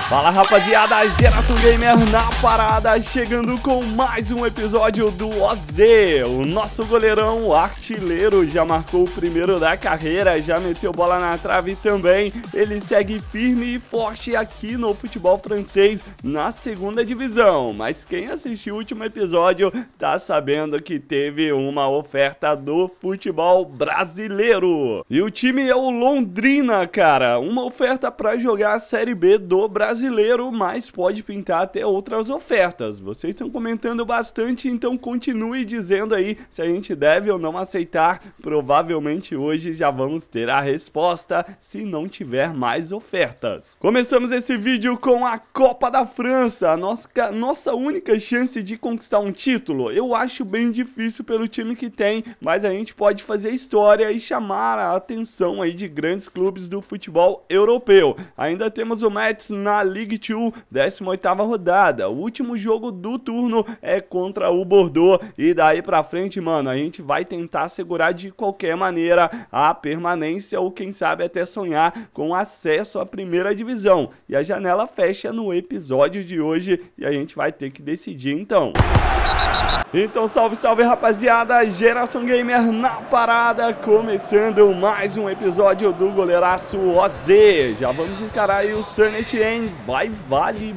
Fala rapaziada, Geração Gamer na parada, chegando com mais um episódio do OZ. O nosso goleirão, o artilheiro, já marcou o primeiro da carreira, já meteu bola na trave também. Ele segue firme e forte aqui no futebol francês, na segunda divisão. Mas quem assistiu o último episódio tá sabendo que teve uma oferta do futebol brasileiro. E o time é o Londrina, cara, uma oferta para jogar a Série B do Brasileiro, mas pode pintar até outras ofertas. Vocês estão comentando bastante, então continue dizendo aí se a gente deve ou não aceitar. Provavelmente hoje já vamos ter a resposta, se não tiver mais ofertas. Começamos esse vídeo com a Copa da França, a nossa única chance de conquistar um título. Eu acho bem difícil pelo time que tem, mas a gente pode fazer história e chamar a atenção aí de grandes clubes do futebol europeu. Ainda temos o Metz na Ligue 2, 18ª rodada. O último jogo do turno é contra o Bordeaux e daí pra frente, mano, a gente vai tentar segurar de qualquer maneira a permanência ou quem sabe até sonhar com acesso à primeira divisão. E a janela fecha no episódio de hoje e a gente vai ter que decidir então. Então salve, salve rapaziada, Geração Gamer na parada, começando mais um episódio do goleiraço OZ. Já vamos encarar aí o Saint-Étienne, vale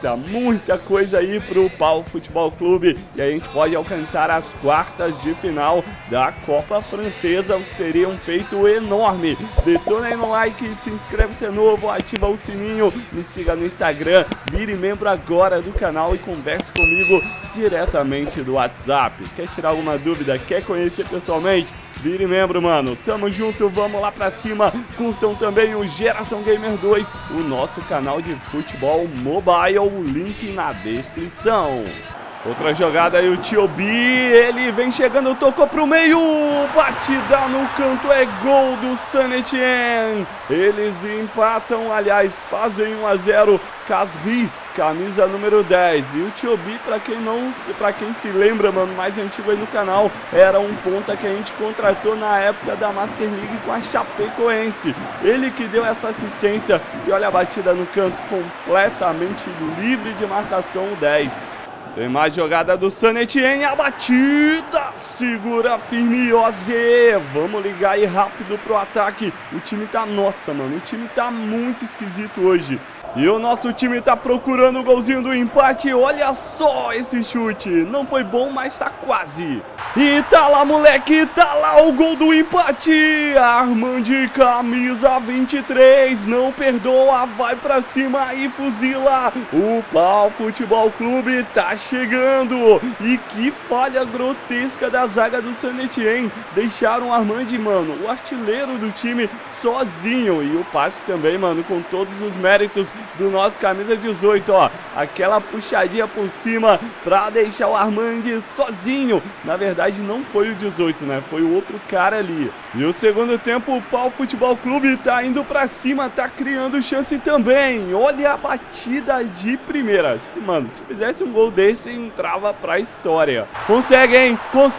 muita coisa aí pro Pau Futebol Clube e a gente pode alcançar as quartas de final da Copa Francesa, o que seria um feito enorme. Detona aí no like, se inscreve se é novo, ativa o sininho, me siga no Instagram, vire membro agora do canal e converse comigo diretamente do WhatsApp. Quer tirar alguma dúvida? Quer conhecer pessoalmente? Vire membro, mano. Tamo junto, vamos lá pra cima. Curtam também o Geração Gamer 2, o nosso canal de futebol mobile, o link na descrição. Outra jogada aí, o Thiobi, ele vem chegando, tocou pro meio, batida no canto, é gol do Saint-Étienne. Eles empatam, aliás, fazem 1-0, Casri, camisa número 10. E o Thiobi, pra quem se lembra, mano, mais antigo aí no canal, era um ponta que a gente contratou na época da Master League com a Chapecoense. Ele que deu essa assistência e olha a batida no canto, completamente livre de marcação, o 10. Tem mais jogada do Saint-Étienne, a batida, segura firme, OZ, vamos ligar aí rápido pro ataque. O time tá, nossa mano, o time tá muito esquisito hoje. E o nosso time tá procurando o golzinho do empate, olha só esse chute, não foi bom, mas tá quase. E tá lá, moleque, tá lá o gol do empate, Armand, camisa 23, não perdoa, vai pra cima e fuzila. O Pau Futebol Clube tá chegando, e que falha grotesca da zaga do Saint-Étienne, deixaram o Armand, mano, o artilheiro do time, sozinho. E o passe também, mano, com todos os méritos do nosso camisa 18, ó, aquela puxadinha por cima pra deixar o Armand sozinho. Na verdade não foi o 18, né, foi o outro cara ali. E o segundo tempo, o Pau Futebol Clube tá indo pra cima, tá criando chance também. Olha a batida de primeira, mano, se fizesse um gol desse entrava pra história. Conseguem,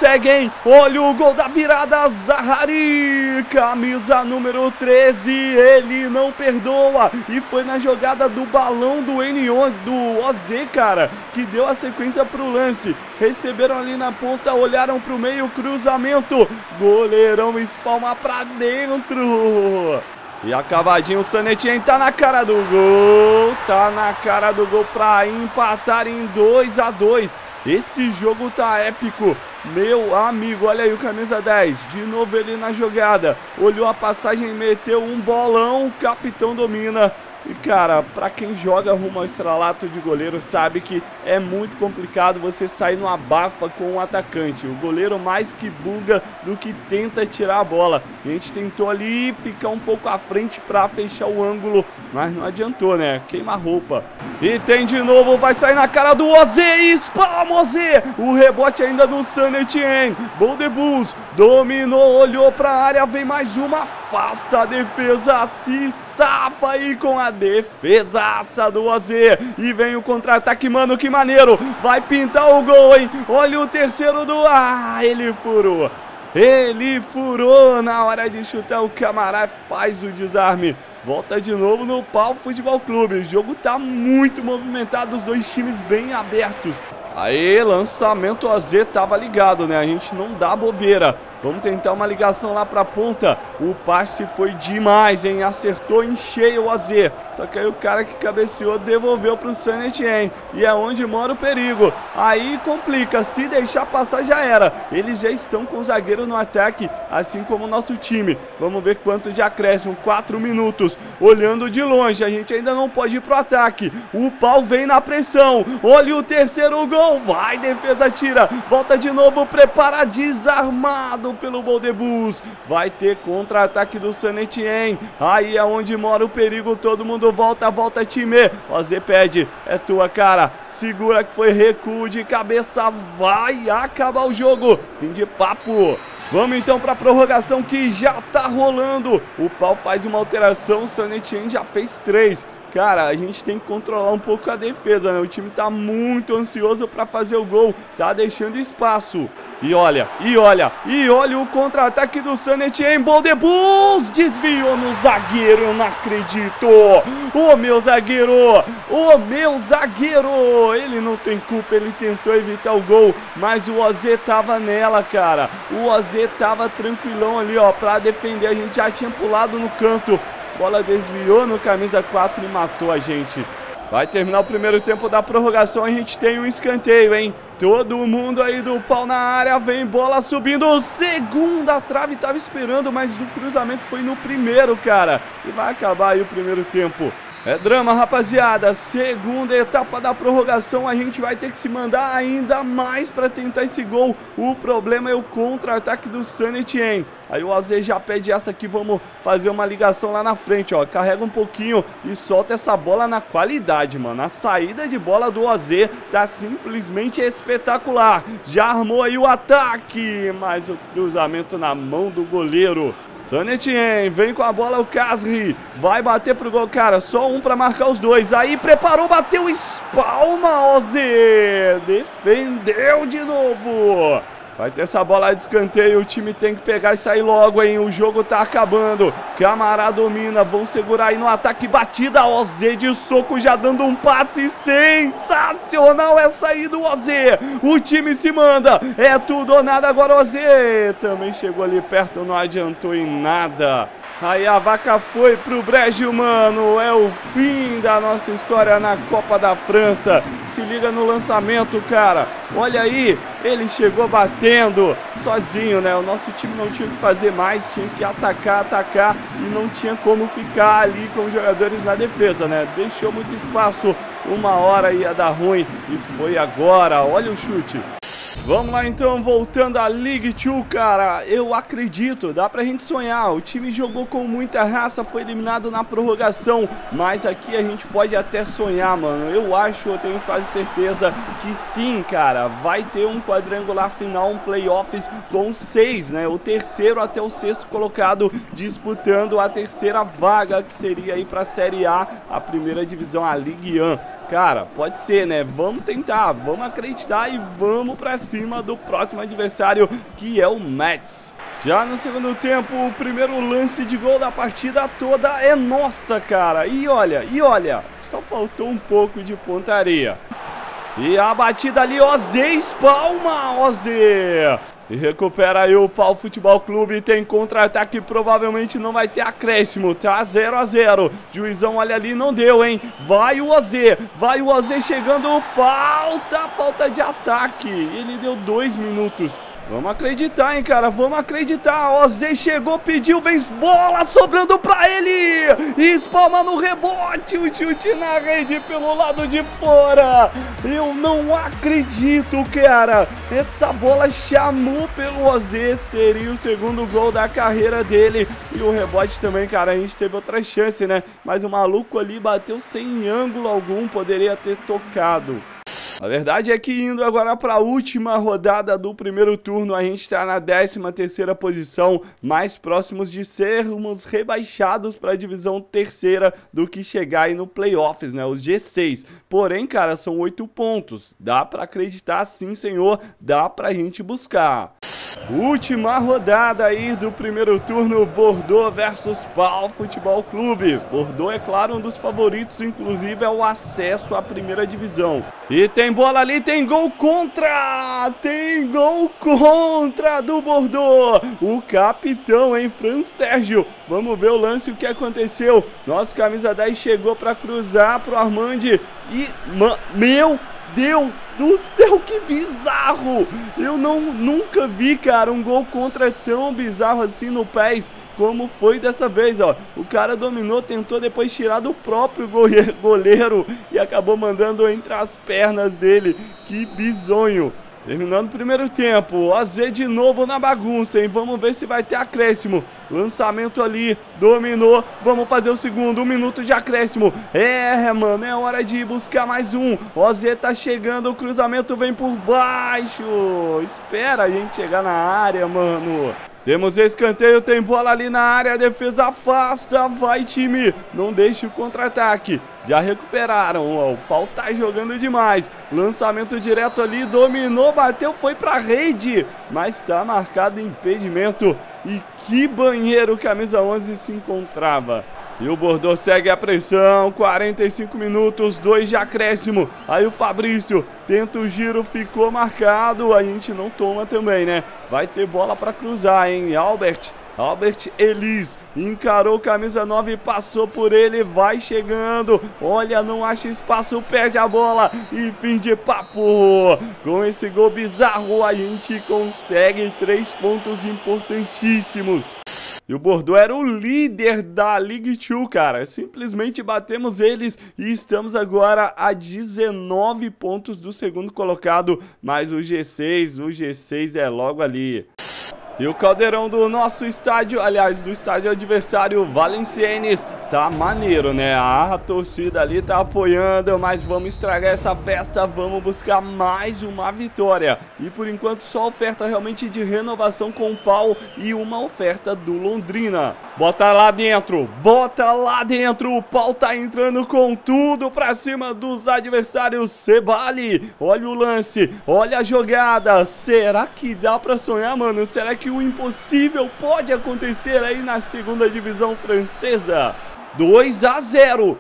olha o gol da virada, Zaharie, camisa número 13, ele não perdoa e foi na jogada do balão do N11, do OZ, cara, que deu a sequência pro lance. Receberam ali na ponta, olharam pro meio, cruzamento, goleirão espalma pra dentro. E acabadinho, o Saint-Étienne tá na cara do gol, pra empatar em 2-2. Esse jogo tá épico, meu amigo. Olha aí o camisa 10, de novo ele na jogada, olhou a passagem, meteu um bolão, o capitão domina. E cara, pra quem joga rumo ao estrelato de goleiro sabe que é muito complicado você sair no abafa com o atacante. O goleiro mais que buga do que tenta tirar a bola. A gente tentou ali ficar um pouco à frente pra fechar o ângulo, mas não adiantou, né? Queima a roupa. E tem de novo, vai sair na cara do OZ, espalma OZ. O rebote ainda do Saint-Étienne. Boldebus dominou, olhou pra área, vem mais uma, afasta a defesa, se safa aí com a defesaça do OZ. E vem o contra-ataque, mano, que maneiro. Vai pintar o gol, hein? Olha o terceiro do... ele furou. Ele furou na hora de chutar, o Camará faz o desarme. Volta de novo no Pau Futebol Clube. O jogo tá muito movimentado, os dois times bem abertos. Aí, lançamento OZ tava ligado, né? A gente não dá bobeira. Vamos tentar uma ligação lá pra ponta. O passe foi demais, hein? Acertou em cheio o OZ. Só que aí o cara que cabeceou devolveu pro Saint Etienne. E é onde mora o perigo. Aí complica. Se deixar passar já era. Eles já estão com o zagueiro no ataque, assim como o nosso time. Vamos ver quanto de acréscimo. 4 minutos. Olhando de longe. A gente ainda não pode ir pro ataque. O Pau vem na pressão. Olha o terceiro gol. Vai, defesa tira. Volta de novo. Prepara, desarmado pelo Boldebus. Vai ter contra-ataque do Saint Etienne. Aí é onde mora o perigo. Todo mundo volta, volta time. OZ pede, é tua, cara. Segura que foi recuo de cabeça. Vai acabar o jogo. Fim de papo. Vamos então para a prorrogação que já tá rolando. O Pau faz uma alteração, o Saint Etienne já fez 3. Cara, a gente tem que controlar um pouco a defesa, né? O time tá muito ansioso para fazer o gol, tá deixando espaço. E olha o contra-ataque do Saint Etienne. Boldebus desviou no zagueiro, eu não acredito. O meu zagueiro, ele não tem culpa, ele tentou evitar o gol, mas o OZ tava nela, cara. O OZ tava tranquilão ali, ó, pra defender, a gente já tinha pulado no canto. Bola desviou no camisa 4 e matou a gente. Vai terminar o primeiro tempo da prorrogação, a gente tem um escanteio, hein? Todo mundo aí do Pau na área, vem bola subindo, segunda trave, tava esperando, mas o cruzamento foi no primeiro, cara. E vai acabar aí o primeiro tempo. É drama, rapaziada. Segunda etapa da prorrogação. A gente vai ter que se mandar ainda mais para tentar esse gol. O problema é o contra-ataque do Saint Etienne. Aí o OZ já pede essa aqui. Vamos fazer uma ligação lá na frente, ó. Carrega um pouquinho e solta essa bola na qualidade, mano. A saída de bola do OZ tá simplesmente espetacular. Já armou aí o ataque, mas o cruzamento na mão do goleiro. Saint Etienne, vem com a bola o Kasri, vai bater pro gol, cara, só um pra marcar os dois, aí preparou, bateu, espalma, OZ, defendeu de novo. Vai ter essa bola de escanteio, o time tem que pegar e sair logo, hein, o jogo tá acabando. Camará domina, vão segurar aí no ataque, batida, OZ de soco já dando um passe sensacional essa aí do OZ. O time se manda, é tudo ou nada agora, OZ. Também chegou ali perto, não adiantou em nada. Aí a vaca foi pro brejo, mano. É o fim da nossa história na Copa da França. Se liga no lançamento, cara. Olha aí, ele chegou batendo sozinho, né? O nosso time não tinha o que fazer mais, tinha que atacar e não tinha como ficar ali com os jogadores na defesa, né? Deixou muito espaço, uma hora ia dar ruim e foi agora. Olha o chute. Vamos lá então, voltando à Ligue 2, cara, eu acredito, dá pra gente sonhar, o time jogou com muita raça, foi eliminado na prorrogação, mas aqui a gente pode até sonhar, mano, eu tenho quase certeza que sim, cara, vai ter um quadrangular final, um playoffs com 6, né, o terceiro até o sexto colocado disputando a terceira vaga, que seria aí pra Série A, a primeira divisão, a Ligue 1. Cara, pode ser, né? Vamos tentar, vamos acreditar e vamos pra cima do próximo adversário, que é o Metz. Já no segundo tempo, o primeiro lance de gol da partida toda é nossa, cara. E olha, só faltou um pouco de pontaria. E a batida ali, OZ, espalma, OZ. E recupera aí o Pau Futebol Clube, tem contra-ataque, provavelmente não vai ter acréscimo, tá 0 a 0. Juizão olha ali, não deu, hein? Vai o OZ chegando, falta de ataque. Ele deu 2 minutos. Vamos acreditar, hein, cara, vamos acreditar. OZ chegou, pediu, vem bola sobrando pra ele. Espalma no rebote, o chute na rede pelo lado de fora. Eu não acredito, cara. Essa bola chamou pelo OZ, seria o segundo gol da carreira dele. E o rebote também, cara, a gente teve outra chance, né? Mas o maluco ali bateu sem ângulo algum, poderia ter tocado. A verdade é que indo agora para a última rodada do primeiro turno, a gente está na 13ª posição, mais próximos de sermos rebaixados para a divisão terceira do que chegar aí no playoffs, né, os G6. Porém, cara, são 8 pontos, dá para acreditar sim, senhor, dá pra gente buscar. Última rodada aí do primeiro turno, Bordeaux versus Pau Futebol Clube. Bordeaux, é claro, um dos favoritos, inclusive é o acesso à primeira divisão. E tem bola ali, tem gol contra! Tem gol contra do Bordeaux! O capitão, hein, Fran Sérgio. Vamos ver o lance, o que aconteceu. Nosso camisa 10 chegou para cruzar pro Armandi e... Meu Deus do céu, que bizarro! Eu nunca vi, cara, um gol contra tão bizarro assim no PES como foi dessa vez, ó. O cara dominou, tentou depois tirar do próprio goleiro e acabou mandando entre as pernas dele. Que bizonho! Terminando o primeiro tempo, AZ de novo na bagunça, hein? Vamos ver se vai ter acréscimo. Lançamento ali, dominou. Vamos fazer o segundo, 1 minuto de acréscimo. Mano, é hora de buscar mais um. O AZ tá chegando, o cruzamento vem por baixo. Espera a gente chegar na área, mano. Temos escanteio, tem bola ali na área, a defesa afasta, vai time, não deixe o contra-ataque, já recuperaram, ó, o Pau tá jogando demais, lançamento direto ali, dominou, bateu, foi pra rede, mas tá marcado impedimento, e que banheiro camisa 11 se encontrava. E o Bordeaux segue a pressão, 45 minutos, 2 de acréscimo. Aí o Fabrício tenta o giro, ficou marcado. A gente não toma também, né? Vai ter bola para cruzar, hein? Albert Elis encarou camisa 9, passou por ele, vai chegando. Olha, não acha espaço, perde a bola e fim de papo. Com esse gol bizarro, a gente consegue 3 pontos importantíssimos. E o Bordeaux era o líder da Ligue 2, cara. Simplesmente batemos eles e estamos agora a 19 pontos do segundo colocado. Mas o G6 é logo ali. E o caldeirão do nosso estádio, aliás, do estádio adversário Valenciennes, tá maneiro, né? A torcida ali tá apoiando, mas vamos estragar essa festa, vamos buscar mais uma vitória. E por enquanto só oferta realmente de renovação com o Pau e uma oferta do Londrina. Bota lá dentro, o Pau tá entrando com tudo pra cima dos adversários. Sebali, olha o lance, olha a jogada. Será que dá pra sonhar, mano? Será que o impossível pode acontecer aí na segunda divisão francesa? 2 a 0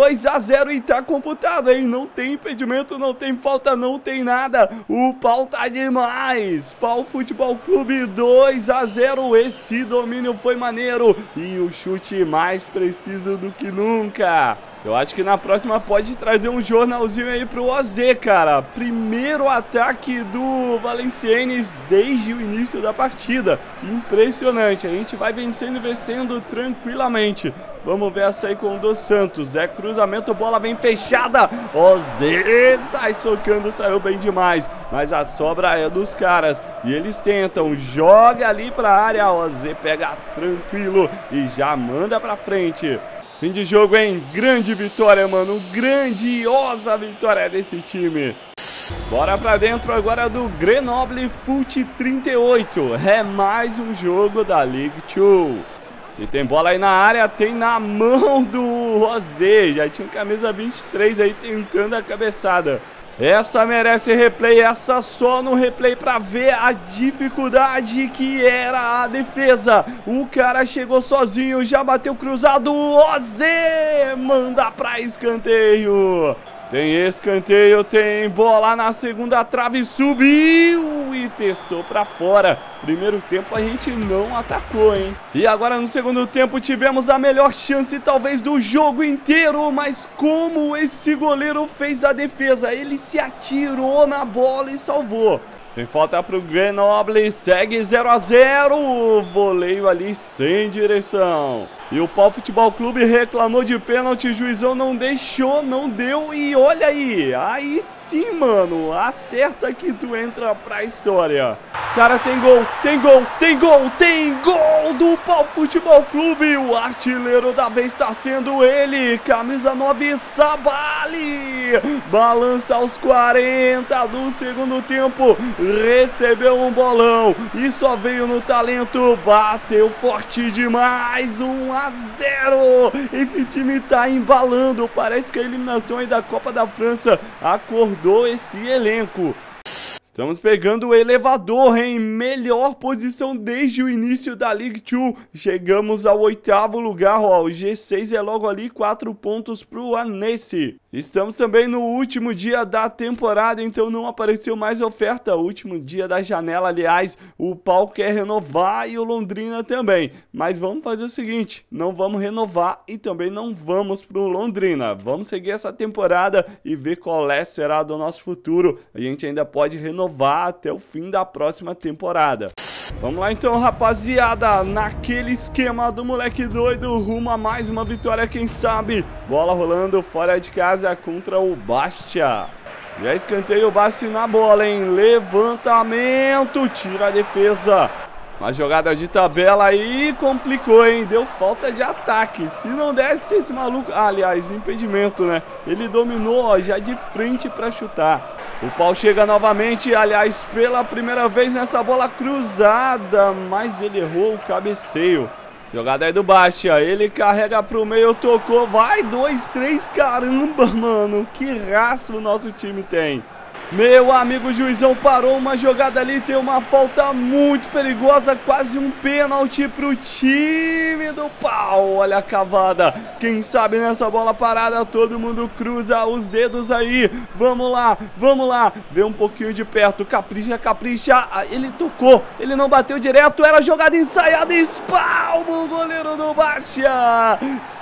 e tá computado, hein? Não tem impedimento, não tem falta, não tem nada. O Pau tá demais. Pau Futebol Clube 2 a 0. Esse domínio foi maneiro e o chute mais preciso do que nunca. Eu acho que na próxima pode trazer um jornalzinho aí pro OZ, cara. Primeiro ataque do Valenciennes desde o início da partida. Impressionante. A gente vai vencendo e vencendo tranquilamente. Vamos ver essa aí com o Dos Santos. É cruzamento, bola bem fechada. OZ sai socando, saiu bem demais. Mas a sobra é dos caras. E eles tentam, joga ali pra área. OZ pega tranquilo e já manda pra frente. Fim de jogo, hein? Grande vitória, mano. Grandiosa vitória desse time. Bora pra dentro agora do Grenoble Foot 38. É mais um jogo da Ligue 2. E tem bola aí na área, tem na mão do Rosé. Já tinha camisa 23 aí tentando a cabeçada. Essa merece replay, essa só no replay pra ver a dificuldade que era a defesa. O cara chegou sozinho, já bateu cruzado, Ozê manda pra escanteio. Tem escanteio, tem bola na segunda trave, subiu e testou pra fora. Primeiro tempo a gente não atacou, hein? E agora no segundo tempo tivemos a melhor chance talvez do jogo inteiro. Mas como esse goleiro fez a defesa? Ele se atirou na bola e salvou. Tem falta pro Grenoble, segue 0 a 0. Voleio ali sem direção. E o Pau Futebol Clube reclamou de pênalti, juizão não deixou, não deu. E olha aí sim, mano, acerta que tu entra pra história. Cara, tem gol do Pau Futebol Clube. O artilheiro da vez tá sendo ele, camisa 9, Sabali. Balança aos 40 do segundo tempo, recebeu um bolão e só veio no talento, bateu forte demais, 1 a 0. Esse time tá embalando, parece que a eliminação aí da Copa da França acordou esse elenco. Estamos pegando o elevador, em melhor posição desde o início da League 2. Chegamos ao 8º lugar, ó. O G6 é logo ali, 4 pontos pro Annecy. Estamos também no último dia da temporada, então não apareceu mais oferta. Último dia da janela, aliás. O Pau quer renovar e o Londrina também. Mas vamos fazer o seguinte, não vamos renovar e também não vamos pro Londrina. Vamos seguir essa temporada e ver qual será do nosso futuro. A gente ainda pode renovar até o fim da próxima temporada. Vamos lá então, rapaziada, naquele esquema do moleque doido, rumo a mais uma vitória, quem sabe. Bola rolando fora de casa contra o Bastia. Já escanteio o Bastia na bola, hein? Levantamento, tira a defesa. Uma jogada de tabela aí, complicou, hein? Deu falta de ataque. Se não desse esse maluco... Ah, aliás, impedimento, né? Ele dominou, ó, já de frente pra chutar. O Pau chega novamente, aliás, pela primeira vez nessa bola cruzada. Mas ele errou o cabeceio. Jogada aí do Bastia, ele carrega pro meio, tocou, vai, 2, 3, caramba, mano. Que raça o nosso time tem. Meu amigo, o juizão parou uma jogada ali, tem uma falta muito perigosa, quase um pênalti pro time do Pau. Olha a cavada, quem sabe nessa bola parada todo mundo cruza os dedos aí. Vamos lá, vê um pouquinho de perto, capricha, capricha. Ele tocou, ele não bateu direto, era jogada ensaiada, espalma o goleiro do Bastia.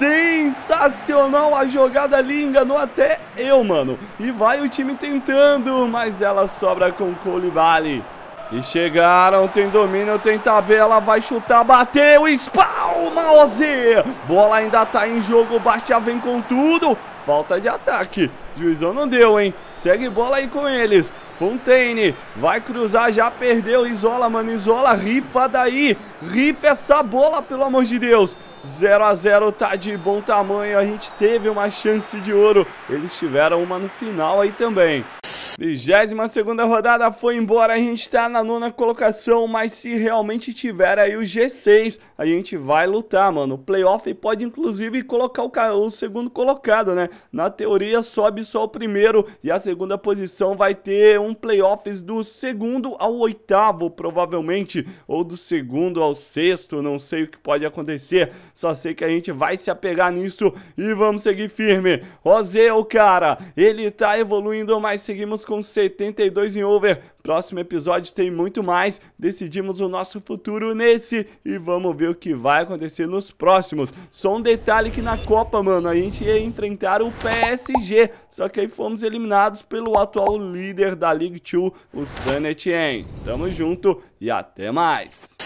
Sensacional a jogada ali, enganou até eu, mano. E vai o time tentando, mas ela sobra com o Coulibaly. E chegaram, tem domínio, tem tabela, vai chutar, bateu, espalma, Ozê. Bola ainda tá em jogo, o Bastia vem com tudo. Falta de ataque, juizão não deu, hein? Segue bola aí com eles. Fontaine, vai cruzar, já perdeu, isola, mano, isola, rifa daí. Rifa essa bola, pelo amor de Deus. 0 a 0, tá de bom tamanho, a gente teve uma chance de ouro. Eles tiveram uma no final aí também. 22ª rodada foi embora, a gente tá na 9ª colocação, mas se realmente tiver aí o G6, a gente vai lutar, mano. O playoff pode inclusive colocar o segundo colocado, né? Na teoria sobe só o primeiro e a segunda posição vai ter um playoffs do 2º ao 8º, provavelmente, ou do 2º ao 6º, não sei o que pode acontecer, só sei que a gente vai se apegar nisso e vamos seguir firme. Ozê, o cara, ele tá evoluindo, mas seguimos com 72 em over. Próximo episódio tem muito mais. Decidimos o nosso futuro nesse e vamos ver o que vai acontecer nos próximos. Só um detalhe que na Copa, mano, a gente ia enfrentar o PSG, só que aí fomos eliminados pelo atual líder da League 2, o Saint Etienne. Tamo junto e até mais.